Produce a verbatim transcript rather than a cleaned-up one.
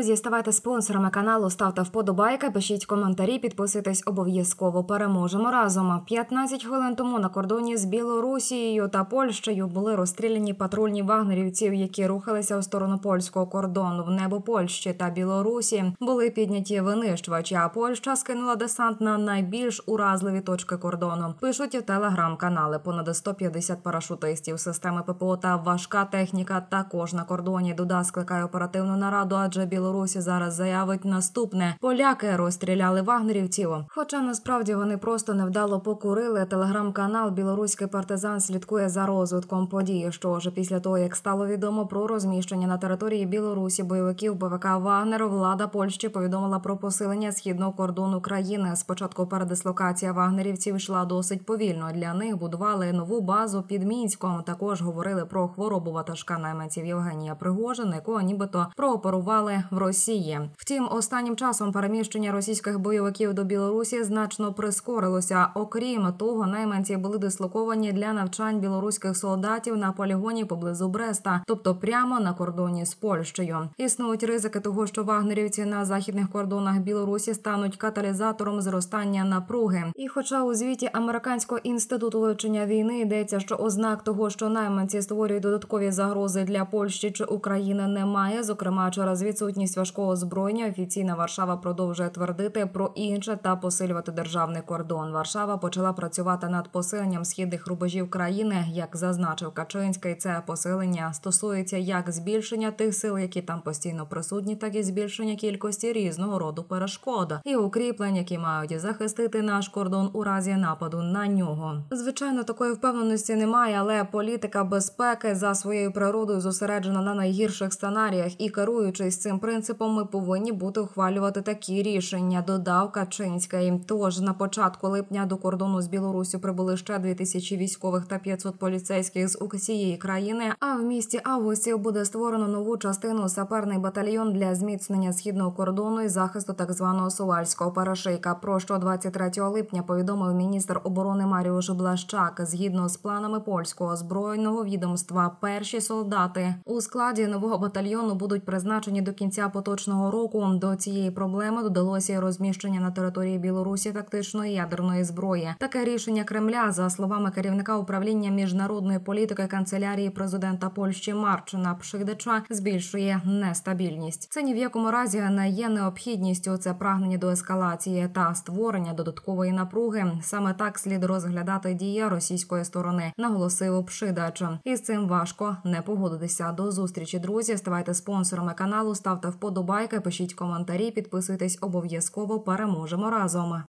Друзі, ставайте спонсорами каналу, ставте вподобайки, пишіть коментарі, підписуйтесь обов'язково. Переможемо разом. п'ятнадцять хвилин тому на кордоні з Білорусією та Польщею були розстріляні патрульні вагнерівців, які рухалися у сторону польського кордону. В небо Польщі та Білорусі були підняті винищувачі, а Польща скинула десант на найбільш уразливі точки кордону. Пишуть телеграм-канали. Понад сто п'ятдесят парашутистів, системи ППО та важка техніка також на кордоні. Дуда скликає оперативну нараду, адже Білорусі зараз заявить наступне. Поляки розстріляли вагнерівців. Хоча насправді вони просто невдало покурили. Телеграм-канал «Білоруський партизан» слідкує за розвитком подій. Що ж, після того, як стало відомо про розміщення на території Білорусі бойовиків БВК «Вагнер», влада Польщі повідомила про посилення східного кордону країни. Спочатку передислокація вагнерівців йшла досить повільно. Для них будували нову базу під Мінськом. Також говорили про хворобу ватажка найманців Євгенія Пригожина, якого нібито прооперували в Росії. Втім, останнім часом переміщення російських бойовиків до Білорусі значно прискорилося. Окрім того, найманці були дислоковані для навчань білоруських солдатів на полігоні поблизу Бреста, тобто прямо на кордоні з Польщею. Існують ризики того, що вагнерівці на західних кордонах Білорусі стануть каталізатором зростання напруги. І хоча у звіті Американського інституту вивчення війни йдеться, що ознак того, що найманці створюють додаткові загрози для Польщі чи України, немає, зокрема через відсутність важкого озброєння, офіційна Варшава продовжує твердити про інше та посилювати державний кордон. Варшава почала працювати над посиленням східних рубежів країни, як зазначив Качинський. Це посилення стосується як збільшення тих сил, які там постійно присутні, так і збільшення кількості різного роду перешкод і укріплень, які мають захистити наш кордон у разі нападу на нього. Звичайно, такої впевненості немає, але політика безпеки за своєю природою зосереджена на найгірших сценаріях, і керуючись цим принципом, ми повинні бути ухвалювати такі рішення, додав Качинський. Тож на початку липня до кордону з Білоруссю прибули ще дві тисячі військових та п'ятсот поліцейських з усієї країни, а в місті Августів буде створено нову частину саперний батальйон для зміцнення східного кордону і захисту так званого Сувальського перешийка. Про що двадцять третього липня повідомив міністр оборони Маріуш Блащак. Згідно з планами польського збройного відомства, перші солдати у складі нового батальйону будуть призначені до кінця поточного року. До цієї проблеми додалося і розміщення на території Білорусі тактичної ядерної зброї. Таке рішення Кремля, за словами керівника управління міжнародної політики канцелярії президента Польщі Марчина Пшидича, збільшує нестабільність. Це ні в якому разі не є необхідністю, це прагнення до ескалації та створення додаткової напруги. Саме так слід розглядати дії російської сторони, наголосив Пшидач. І з цим важко не погодитися. До зустрічі, друзі. Ставайте спонсорами каналу, ставте вподобайки, пишіть коментарі, підписуйтесь обов'язково. Переможемо разом.